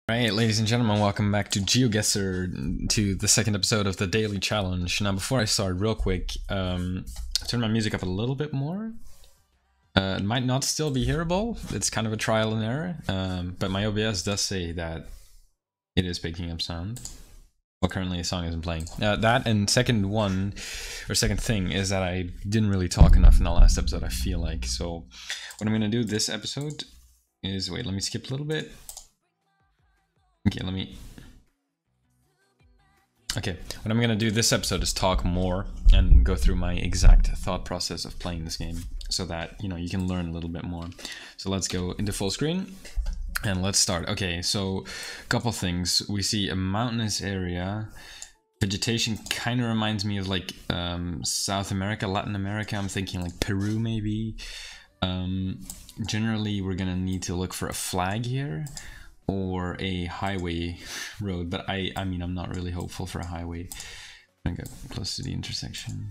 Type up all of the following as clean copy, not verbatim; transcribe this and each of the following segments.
Right, ladies and gentlemen, welcome back to Geoguessr, to the second episode of the daily challenge. Now, before I start, real quick, turn my music up a little bit more. It might not still be hearable. It's kind of a trial and error, but my OBS does say that it is picking up sound. Well, currently a song isn't playing. That and second thing is that I didn't really talk enough in the last episode, I feel like. So what I'm going to do this episode is, wait, let me skip a little bit. Okay, what I'm gonna do this episode is talk more and go through my exact thought process of playing this game so that, you know, you can learn a little bit more. So let's go into full screen and let's start. Okay, so a couple things. We see a mountainous area. Vegetation kind of reminds me of like South America, Latin America. I'm thinking like Peru maybe. Generally, we're gonna need to look for a flag here, or a highway road, but I mean, I'm not really hopeful for a highway. I'm gonna go close to the intersection.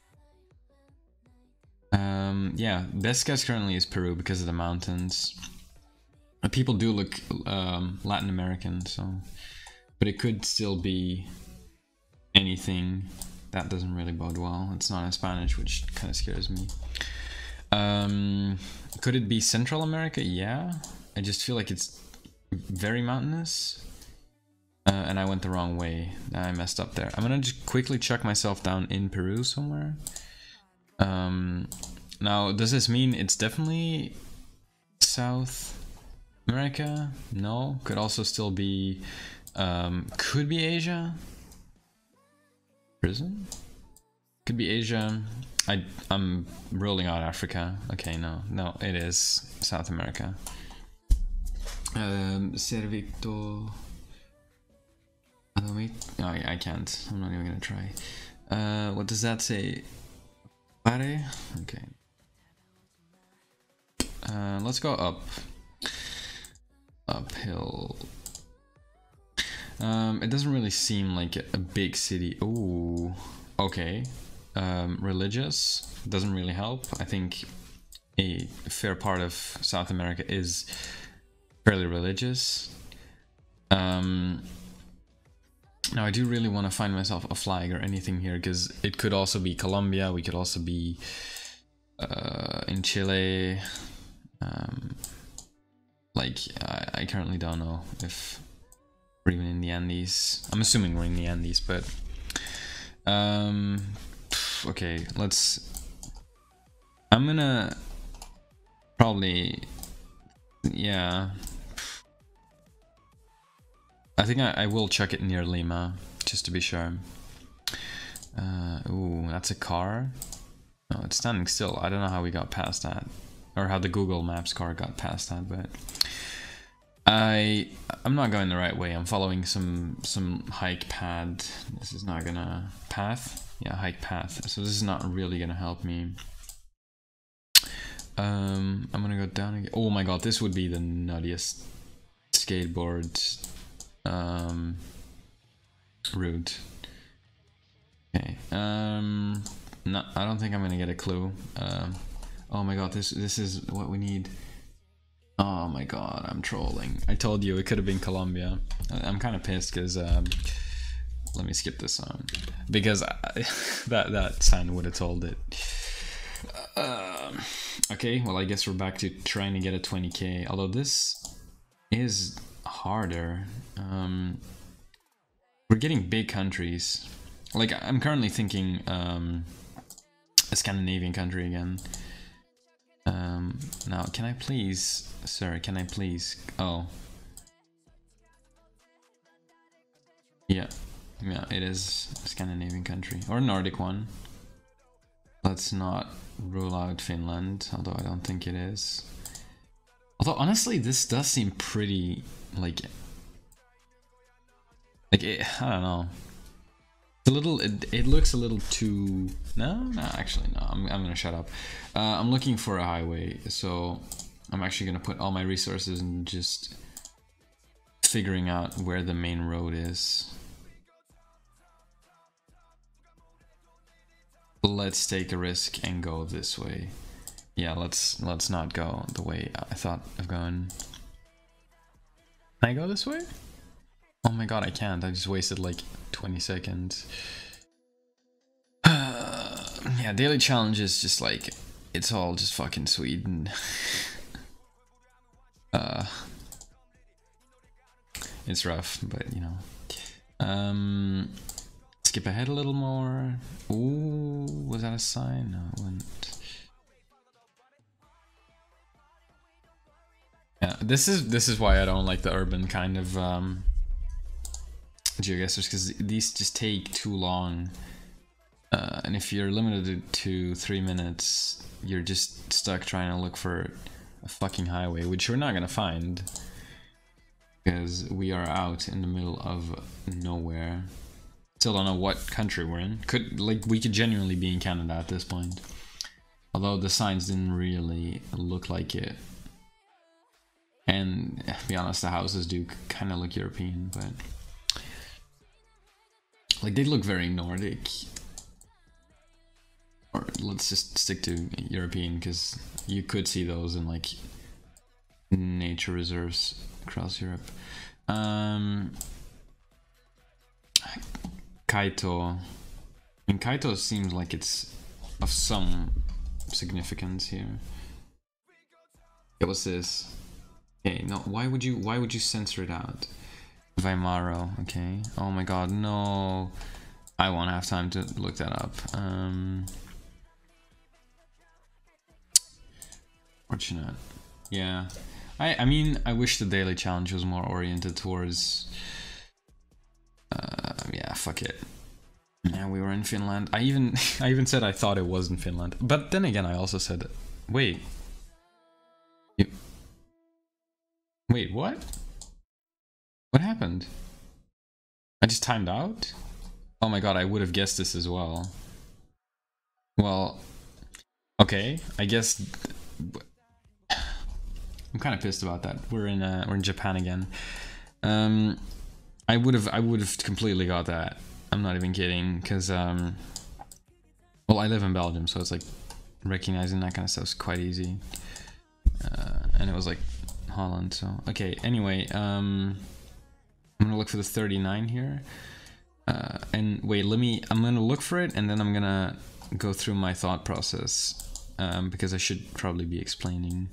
Yeah, best guess currently is Peru because of the mountains. People do look Latin American, so, but it could still be anything. That doesn't really bode well. It's not in Spanish, which kind of scares me. Could it be Central America? Yeah, I just feel like it's very mountainous, and I went the wrong way. I messed up there. I'm gonna just quickly check myself down in Peru somewhere. Now, does this mean it's definitely South America? No, could also still be, could be Asia. Prison? Could be Asia. I'm ruling out Africa. Okay, no, it is South America. Servito. No, I can't. I'm not even gonna try. What does that say? Pare? Okay. Let's go up. Uphill. It doesn't really seem like a big city. Ooh. Okay. Religious. Doesn't really help. I think a fair part of South America is fairly religious. Now I do really want to find myself a flag or anything here, because it could also be Colombia, we could also be in Chile. Like, I currently don't know if we're even in the Andes. I'm assuming we're in the Andes, but okay, I'm gonna probably, yeah, I think I will check it near Lima, just to be sure. Ooh, that's a car. No, it's standing still. I don't know how we got past that, or how the Google Maps car got past that, but I'm not going the right way. I'm following some hike pad. This is not gonna path. Yeah, hike path. So this is not really gonna help me. I'm gonna go down again. Oh my god, this would be the nuttiest skateboard route. Okay. No, I don't think I'm gonna get a clue. Oh my god, this is what we need. Oh my god, I'm trolling. I told you it could have been Colombia. I'm kind of pissed because let me skip this song, because that sign would have told it. Okay, well, I guess we're back to trying to get a 20k, although this is harder. We're getting big countries. Like, I'm currently thinking a Scandinavian country again. Now, can I please, sir, can I please, oh. Yeah, it is a Scandinavian country, or a Nordic one. Let's not rule out Finland, although I don't think it is. Although, honestly, this does seem pretty, like it, I don't know. It's a little, it looks a little too, no, actually, no, I'm gonna shut up. I'm looking for a highway, so I'm actually gonna put all my resources in just figuring out where the main road is. Let's take a risk and go this way. Yeah, let's not go the way I thought of going. Can I go this way? Oh my god, I can't. I just wasted like 20 seconds. Yeah, daily challenge is just like, it's all just fucking Sweden. It's rough, but you know. Skip ahead a little more. Ooh, was that a sign? No, it wasn't. Yeah, this is why I don't like the urban kind of geoguessers, because these just take too long. And if you're limited to 3 minutes, you're just stuck trying to look for a fucking highway, which we're not gonna find. Because we are out in the middle of nowhere. Still don't know what country we're in. We could genuinely be in Canada at this point. Although the signs didn't really look like it. And to be honest, the houses do kind of look European, but like they look very Nordic. Or let's just stick to European, because you could see those in like nature reserves across Europe. Kaito. I mean, Kaito seems like it's of some significance here. Okay, what's this? Okay, no, why would you censor it out? Weimaro, okay. Oh my god, no. I won't have time to look that up. Fortunate. Yeah. I mean, I wish the daily challenge was more oriented towards yeah, fuck it. Yeah, we were in Finland. I even said I thought it was in Finland. But then again, I also said, wait. Wait, what? What happened? I just timed out? Oh my god, I would have guessed this as well. Well, okay, I guess I'm kind of pissed about that. We're in Japan again. I would have completely got that. I'm not even kidding, because well, I live in Belgium, so it's like recognizing that kind of stuff is quite easy. And it was like Holland, so okay. Anyway, I'm gonna look for the 39 here. And wait, I'm gonna look for it, and then I'm gonna go through my thought process, because I should probably be explaining.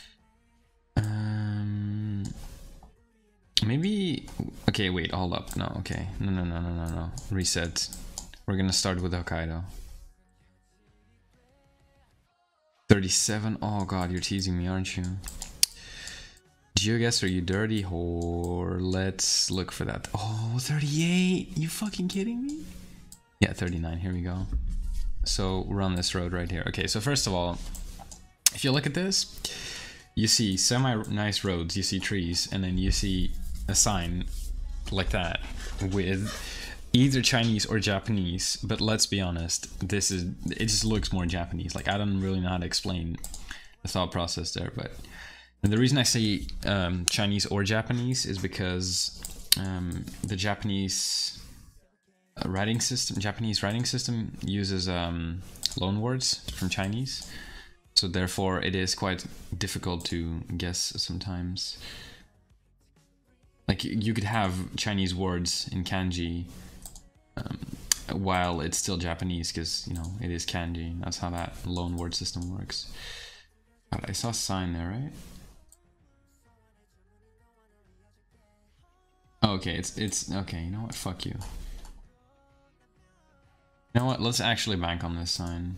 Maybe, okay, wait, hold up. No, okay, no. Reset. We're gonna start with Hokkaido. 37. Oh god, you're teasing me, aren't you? Geoguessr, are you dirty whore? Let's look for that. Oh, 38. You fucking kidding me? Yeah, 39. Here we go. So we're on this road right here. Okay, so first of all, if you look at this, you see semi-nice roads, you see trees, and then you see a sign like that with either Chinese or Japanese. But let's be honest, it just looks more Japanese. Like, I don't really know how to explain the thought process there, but and the reason I say Chinese or Japanese is because the Japanese writing system uses loan words from Chinese, so therefore it is quite difficult to guess sometimes. Like, you could have Chinese words in kanji while it's still Japanese, because, you know, it is kanji. That's how that loan word system works. God, I saw a sign there, right? Okay, it's okay. You know what? Fuck you. You know what? Let's actually bank on this sign.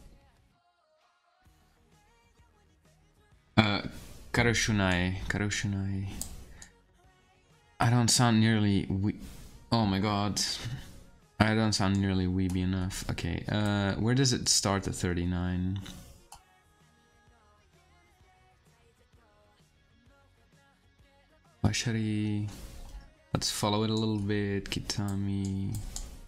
Karoshunai. I don't sound nearly oh my god. I don't sound nearly weeby enough. Okay, where does it start at 39? Bashari. Let's follow it a little bit. Kitami.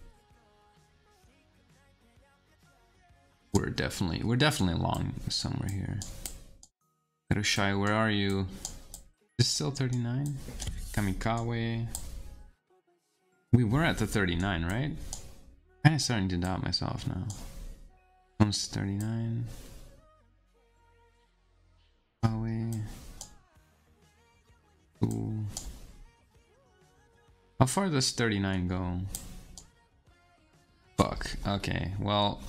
We're definitely along somewhere here. Karoshai, where are you? Is it still 39? Kamikawe. We were at the 39, right? Kind of starting to doubt myself now. Almost 39. Kawe. Ooh. How far does 39 go? Fuck. Okay, well...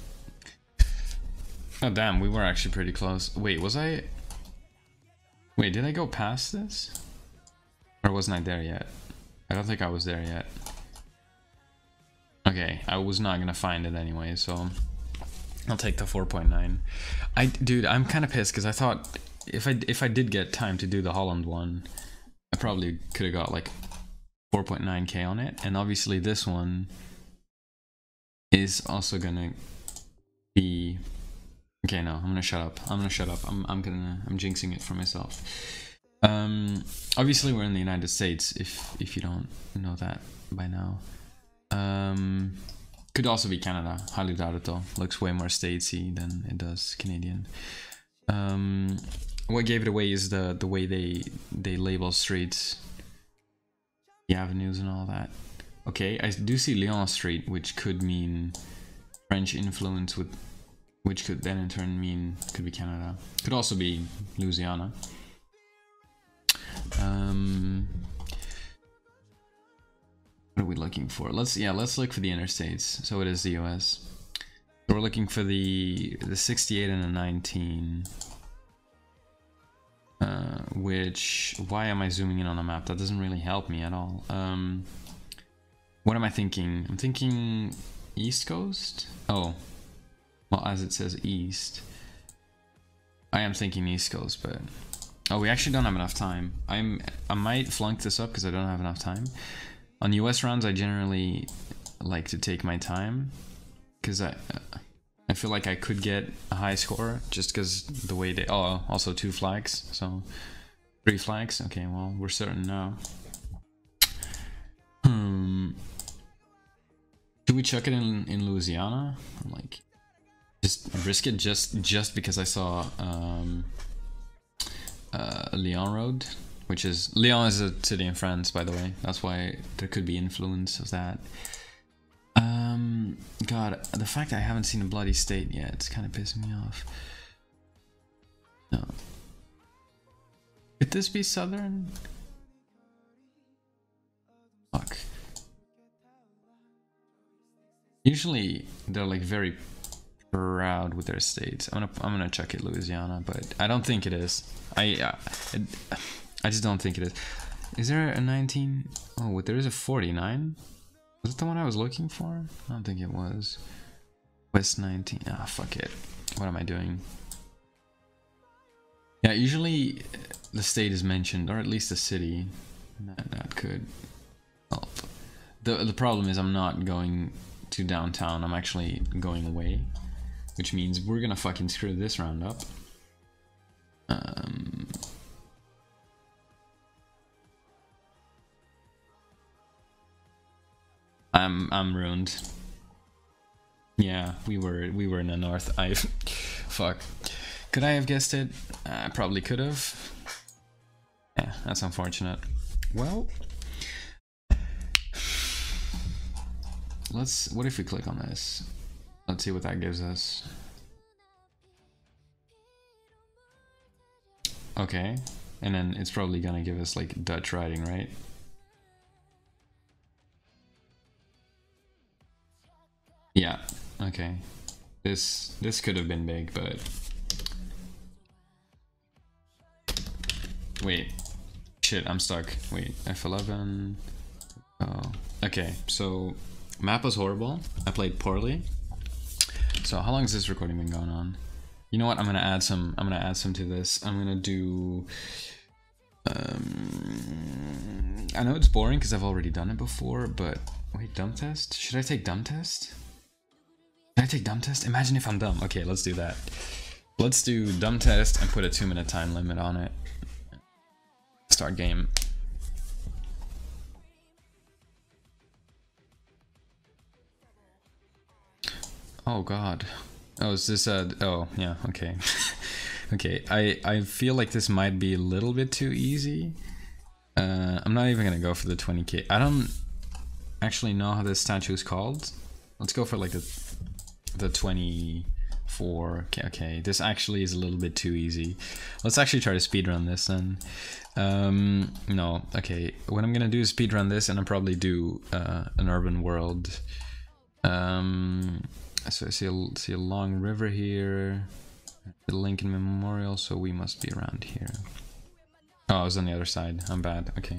Oh damn, we were actually pretty close. Wait, was I... Wait, did I go past this? Or wasn't I there yet? I don't think I was there yet. Okay, I was not gonna find it anyway, so... I'll take the 4.9. Dude, I'm kind of pissed because I thought if I did get time to do the Holland one, I probably could have got like 4.9k on it, and obviously this one is also gonna be... Okay, no, I'm gonna shut up. I'm jinxing it for myself. Obviously we're in the United States, if you don't know that by now. Could also be Canada. Highly doubt it though. Looks way more statesy than it does Canadian. What gave it away is the way they label streets, the avenues and all that. Okay, I do see Lyon Street, which could mean French influence, which could then in turn mean could be Canada. Could also be Louisiana. What are we looking for? Let's look for the interstates. So it is the US. So we're looking for the 68 and the 19. Which, why am I zooming in on a map? That doesn't really help me at all. What am I thinking? I'm thinking East Coast? Oh, well, as it says East. I am thinking East Coast, but... Oh, we actually don't have enough time. I might flunk this up because I don't have enough time. On US rounds, I generally like to take my time because I feel like I could get a high score just because the way they... Oh, also 2 flags, so 3 flags. Okay, well, we're certain now. Should we chuck it in Louisiana? Like, just risk it just because I saw Lyon Road, which is... Lyon is a city in France, by the way. That's why there could be influence of that. God, the fact that I haven't seen a bloody state yet, it's kind of pissing me off. No. Could this be southern? Fuck. Usually they're like very proud with their states. I'm gonna check it Louisiana, but I don't think it is. I just don't think it is. Is there a 19? Oh, wait, there is a 49. Was it the one I was looking for? I don't think it was. West 19. Ah, fuck it. What am I doing? Yeah, usually the state is mentioned, or at least the city. That could help. The problem is I'm not going to downtown. I'm actually going away, which means we're gonna fucking screw this round up. I'm ruined. Yeah, we were in the north. Fuck. Could I have guessed it? I probably could have. Yeah, that's unfortunate. Well, what if we click on this? Let's see what that gives us. Okay, and then it's probably gonna give us like Dutch writing, right? Yeah, okay. This could have been big, but... Wait. Shit, I'm stuck. Wait, F11... Oh, okay, so... Map was horrible. I played poorly. So how long has this recording been going on? You know what, I'm gonna add some to this. I'm gonna do... I know it's boring because I've already done it before, but... Wait, dumb test? Should I take dumb test? Should I take dumb test? Imagine if I'm dumb. Okay, let's do that. Let's do dumb test and put a 2-minute time limit on it. Start game. Oh god. Oh, is this oh yeah, okay. Okay, I feel like this might be a little bit too easy. I'm not even gonna go for the 20k. I don't actually know how this statue is called. Let's go for like the 20 4. Okay, okay, this actually is a little bit too easy. Let's actually try to speedrun this then. No, okay, what I'm gonna do is speedrun this, and I'll probably do an urban world. So I see a long river here, the Lincoln Memorial, so we must be around here. Oh, I was on the other side. I'm bad. Okay.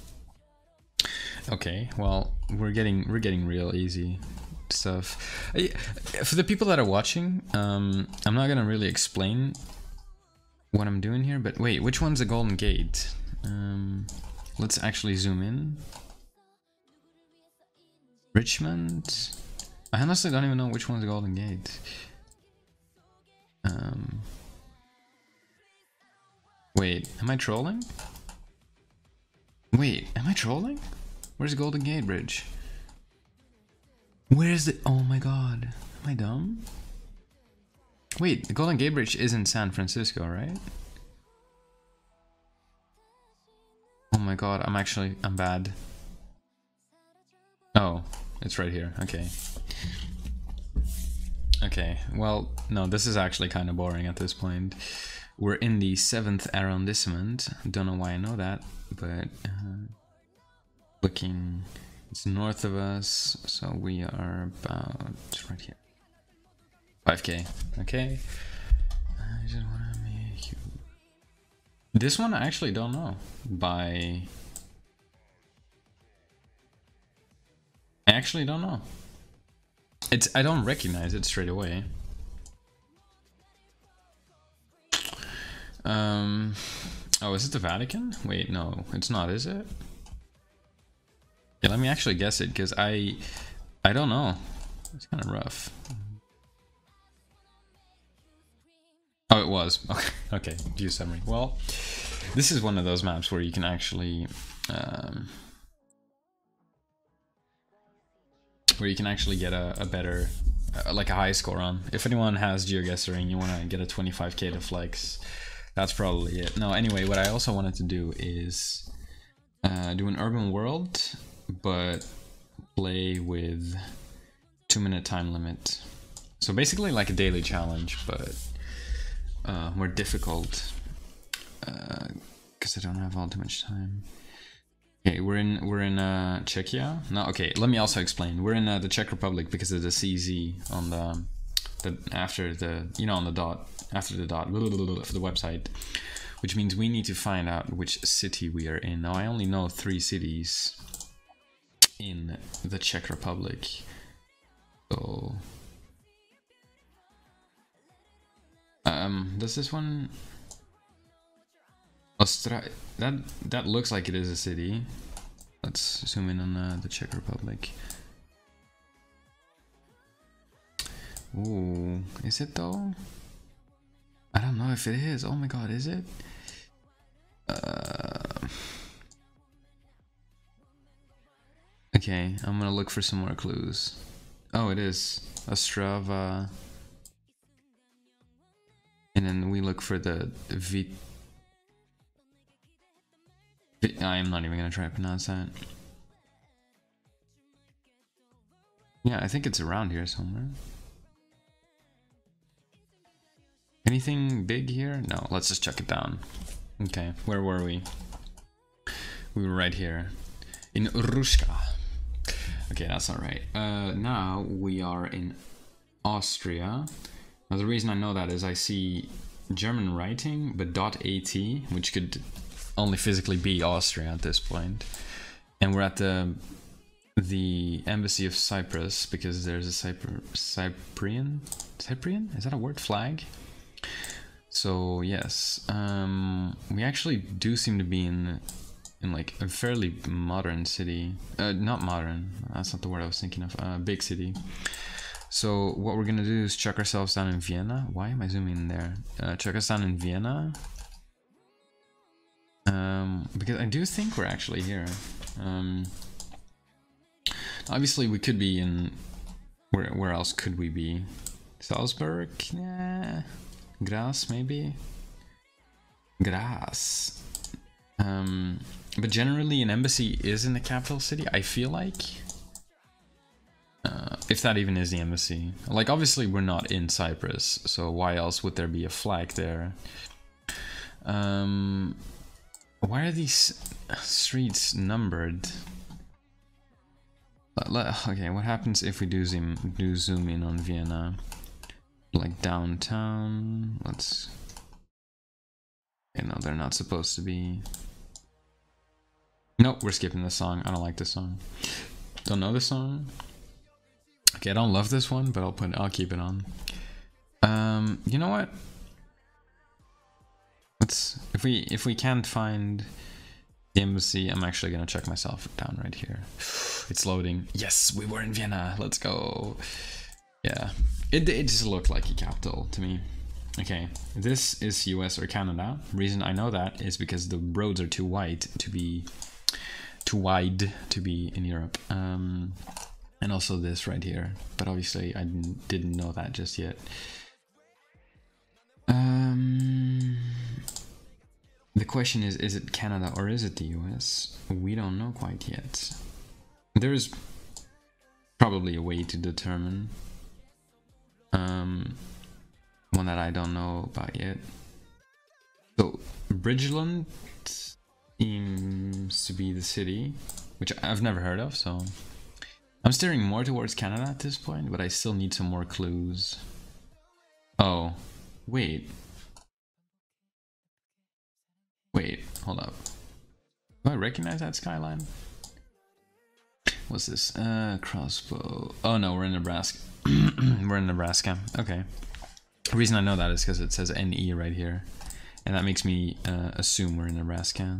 Okay, well, we're getting real easy stuff. For the people that are watching, I'm not gonna really explain what I'm doing here, but wait, which one's the Golden Gate? Let's actually zoom in. Richmond? I honestly don't even know which one's the Golden Gate. Wait, am I trolling? Wait, am I trolling? Where's the Golden Gate Bridge? Where's the... Oh my god. Am I dumb? Wait, the Golden Gate Bridge is in San Francisco, right? Oh my god, I'm bad. Oh, it's right here. Okay. Okay, well, no, this is actually kind of boring at this point. We're in the 7th arrondissement. Don't know why I know that, but looking, it's north of us, so we are about right here. 5k. Okay. I just want to make you. This one I actually don't know. I actually don't know. I don't recognize it straight away. Oh, is it the Vatican? Wait, no, it's not, is it? Yeah, let me actually guess it, because I don't know. It's kind of rough. Oh, it was. Okay, okay, view summary. Well, this is one of those maps where you can actually get a better, like a high score on. If anyone has Geoguessr and you want to get a 25k to flex, that's probably it. No, anyway, what I also wanted to do is do an urban world, but play with 2-minute time limit. So basically like a daily challenge, but more difficult because I don't have all too much time. Okay, we're in Czechia. No, okay, let me also explain. We're in the Czech Republic because of the CZ on the after the, you know, on the dot, after the dot for the website, which means we need to find out which city we are in. Now I only know 3 cities in the Czech Republic, so does this one that looks like it is a city. Let's zoom in on the Czech Republic. Ooh, is it though? I don't know if it is. Oh my god, is it? Okay, I'm gonna look for some more clues. Oh, it is Ostrava. And then we look for the I'm not even gonna try to pronounce that. Yeah, I think it's around here somewhere. Anything big here? No, let's just check it down. Okay, where were we? We were right here. In Ruska. Okay, that's not right. Now we are in Austria. Now the reason I know that is I see German writing, but .at, which could only physically be Austria at this point. And we're at the embassy of Cyprus, because there's a Cyprian? Is that a word? Flag? So yes, we actually do seem to be in like a fairly modern city. Not modern, that's not the word I was thinking of. Big city. So what we're gonna do is check ourselves down in Vienna. Why am I zooming in there? Check us down in Vienna. Because I do think we're actually here. Obviously we could be in... Where else could we be? Salzburg? Nah. Graz, maybe? Graz. But generally an embassy is in the capital city, I feel like. If that even is the embassy. Like, obviously we're not in Cyprus, so why else would there be a flag there? Why are these streets numbered? Okay, what happens if we do zoom in on Vienna? Like downtown, let's... Okay, no, they're not supposed to be. Nope, we're skipping this song. I don't like this song. Don't know this song. Okay, I don't love this one, but I'll keep it on. You know what? Let's if we can't find the embassy, I'm actually gonna check myself down right here. It's loading. Yes, we were in Vienna. Let's go. Yeah, it just looked like a capital to me. Okay, this is US or Canada. Reason I know that is because the roads are too wide to be in Europe. And also this right here, but obviously I didn't know that just yet. The question is it Canada or is it the US? We don't know quite yet. There is probably a way to determine. One that I don't know about yet. So Bridgeland seems to be the city, which I've never heard of, so I'm steering more towards Canada at this point, but I still need some more clues. Oh, wait, hold up. Do I recognize that skyline? What's this? Crossbow. Oh no, we're in Nebraska. We're in Nebraska. Okay. The reason I know that is because it says NE right here, and that makes me assume we're in Nebraska.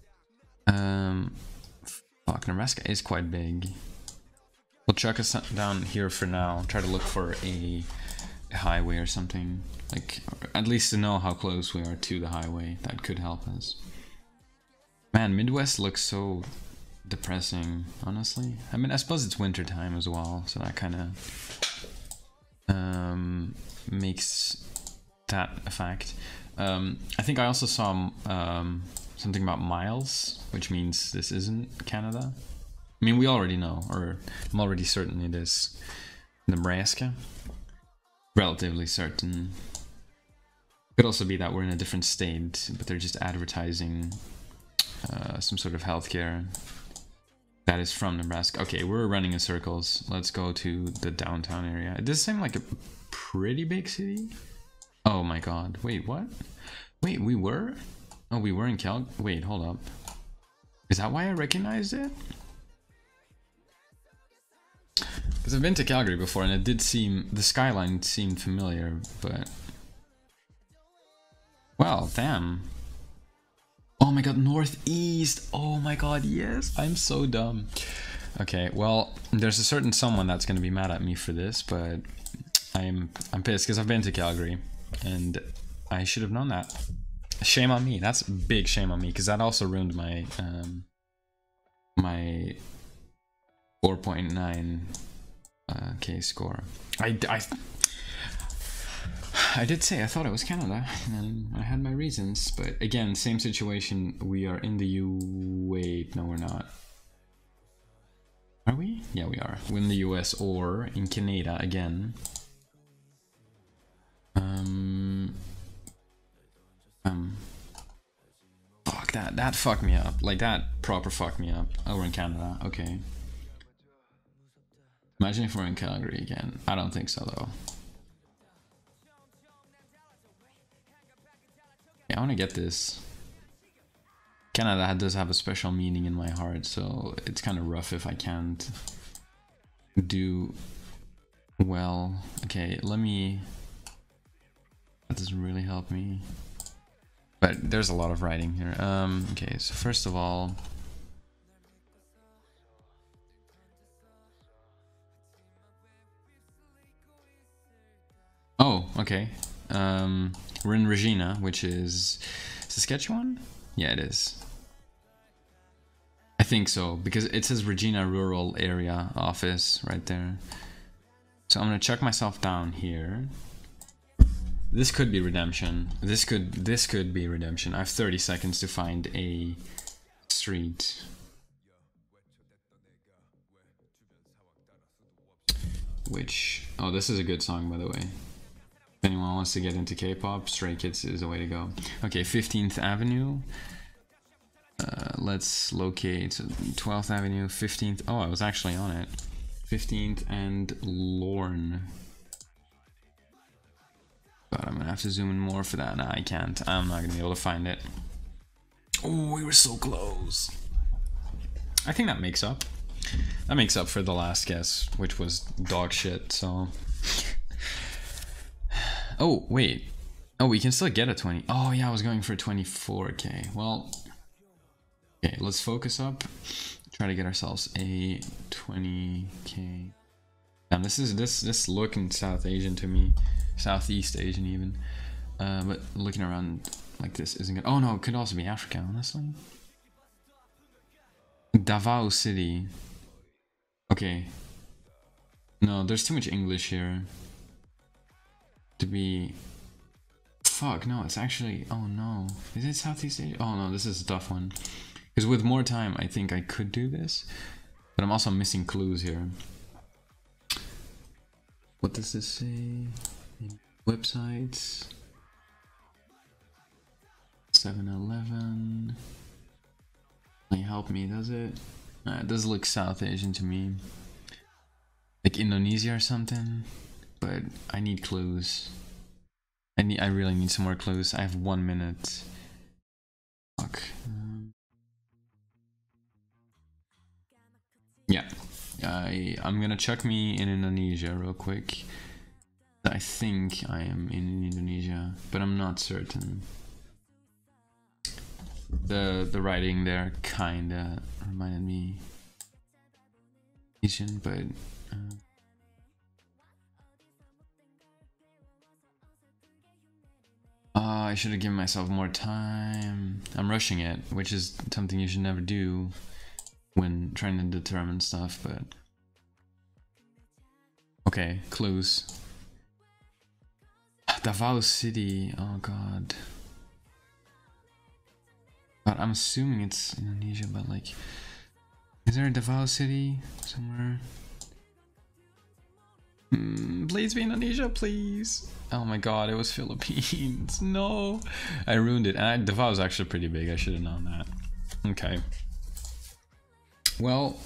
Fuck, Nebraska is quite big. We'll chuck us down here for now. Try to look for a highway or something, like, or at least to know how close we are to the highway. That could help us. Man, Midwest looks so depressing, honestly. I mean, I suppose it's winter time as well, so that kind of makes that a fact. I think I also saw something about miles, which means this isn't Canada. I mean, we already know, or I'm already certain it is Nebraska. Relatively certain. Could also be that we're in a different state, but they're just advertising some sort of healthcare that is from Nebraska. Okay, we're running in circles. Let's go to the downtown area. It does seem like a pretty big city. Oh my god. Wait, what? Wait, we were? Oh, we were in Wait, hold up. Is that why I recognized it? Because I've been to Calgary before and it did seem... the skyline seemed familiar, but... Well, damn. Oh my god, northeast! Oh my god, yes! I'm so dumb. Okay, well, there's a certain someone that's gonna be mad at me for this, but I'm pissed because I've been to Calgary and I should have known that. Shame on me. That's a big shame on me because that also ruined my my 4.9 K score. I did say I thought it was Canada, and I had my reasons, but again, same situation. We are in the wait, no we're not. Are we? Yeah, we are. We're in the US or in Canada again. Fuck, that fucked me up. Like, that proper fucked me up. Oh, we're in Canada, okay. Imagine if we're in Calgary again. I don't think so, though. Yeah, I want to get this. Canada does have a special meaning in my heart, so it's kind of rough if I can't do well. Okay, let me... That doesn't really help me. But there's a lot of writing here. Okay, so first of all... Oh, okay. We're in Regina, which is Saskatchewan? Yeah, it is. I think so, because it says Regina Rural Area Office right there. So I'm gonna check myself down here. This could be redemption. This could be redemption. I have 30 seconds to find a street. which, oh, this is a good song, by the way. If anyone wants to get into K-pop, Stray Kids is the way to go. Okay, 15th Avenue. Let's locate 12th Avenue, 15th. Oh, I was actually on it. 15th and Lorne. But I'm gonna have to zoom in more for that. Nah, I can't. I'm not gonna be able to find it. Oh, we were so close. I think that makes up. That makes up for the last guess, which was dog shit, so... Oh, wait. Oh, we can still get a 20. Oh, yeah, I was going for 24k. Well... Okay, let's focus up. Try to get ourselves a 20k. Damn, this looking South Asian to me. Southeast Asian even. But looking around like this isn't good. Oh no, it could also be Africa, honestly. Davao City. Okay. No, there's too much English here. To be... Fuck, no, it's actually... Oh no. Is it Southeast Asia? Oh no, this is a tough one. Because with more time, I think I could do this. But I'm also missing clues here. What does this say? Websites. 7-Eleven. Can you help me, does it? It does look South Asian to me. Like Indonesia or something. But I need clues. I really need some more clues. I have 1 minute. Fuck. Yeah. I'm gonna chuck me in Indonesia real quick. I think I am in Indonesia, but I'm not certain. The writing there kinda reminded me Asian, but I should have given myself more time. I'm rushing it, which is something you should never do when trying to determine stuff, but okay, clues. Davao City, oh god. But I'm assuming it's Indonesia, but like, is there a Davao City somewhere? Please be Indonesia, please. Oh my god, it was Philippines. No, I ruined it. And Davao is actually pretty big. I should have known that. Okay. Well,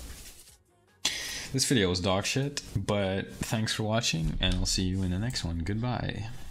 this video was dog shit, but thanks for watching, and I'll see you in the next one. Goodbye.